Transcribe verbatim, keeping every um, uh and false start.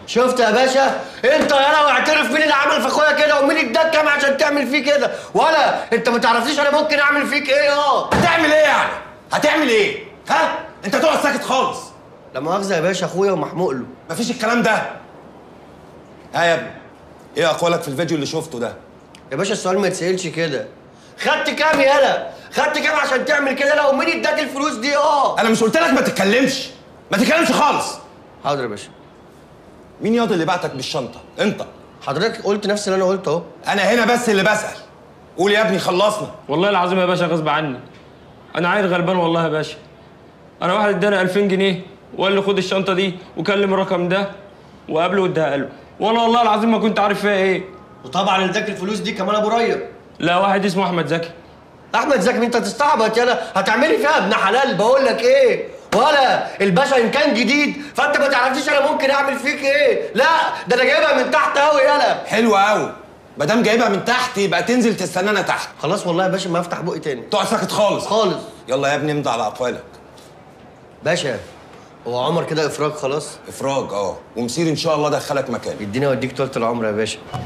شفت يا باشا؟ انت يالا واعترف مين اللي عمل في اخويا كده ومين اداك كام عشان تعمل فيه كده، ولا انت ما تعرفنيش انا ممكن اعمل فيك ايه. اه هتعمل ايه يعني؟ هتعمل ايه؟ ها؟ انت تقعد ساكت خالص. لا مؤاخذه يا باشا، اخويا ومحموق له. مفيش الكلام ده. ها يا ابني، ايه اقوالك في الفيديو اللي شفته ده؟ يا باشا السؤال ما يتسالش كده. خدت كام يالا؟ خدت كام عشان تعمل كده؟ لا ومين اداك الفلوس دي؟ اه انا مش قلت لك ما تتكلمش؟ ما تتكلمش خالص. حاضر يا باشا. مين ياض اللي بعتك بالشنطه؟ انت. حضرتك قلت نفس اللي انا قلته اهو. انا هنا بس اللي بسال. قول يا ابني خلصنا. والله العظيم يا باشا غصب عني. انا عيل غلبان والله يا باشا. انا واحد اداني ألفين جنيه وقال لي خد الشنطه دي وكلم الرقم ده وقابله واداها له، وانا والله العظيم ما كنت عارف فيها ايه. وطبعا اللي اداك الفلوس دي كمان ابو ريا. لا واحد اسمه احمد زكي. احمد زكي؟ انت تستعبط يالا، هتعملي فيها ابن حلال. بقول لك ايه، ولا الباشا ان كان جديد فانت ما تعرفنيش انا ممكن اعمل فيك ايه. لا ده انا جايبها من تحت قوي يالا. حلو قوي. ما دام جايبها من تحت يبقى تنزل تستنانا تحت. خلاص والله يا باشا ما افتح بقي تاني. تقعد ساكت خالص خالص. يلا يا ابني امضي على اقوالك. باشا هو عمر كده افراج خلاص؟ افراج اه، ومسير ان شاء الله دخلك مكان. يديني اوديك طولة العمر يا باشا.